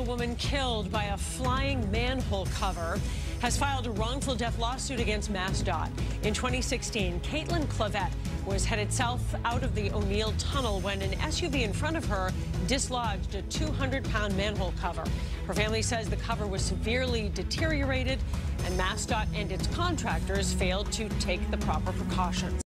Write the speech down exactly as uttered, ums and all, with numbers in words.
woman killed by a flying manhole cover has filed a wrongful death lawsuit against MassDOT. In twenty sixteen, Caitlin Clavette was headed south out of the O'Neill Tunnel when an S U V in front of her dislodged a two hundred pound manhole cover. Her family says the cover was severely deteriorated and MassDOT and its contractors failed to take the proper precautions.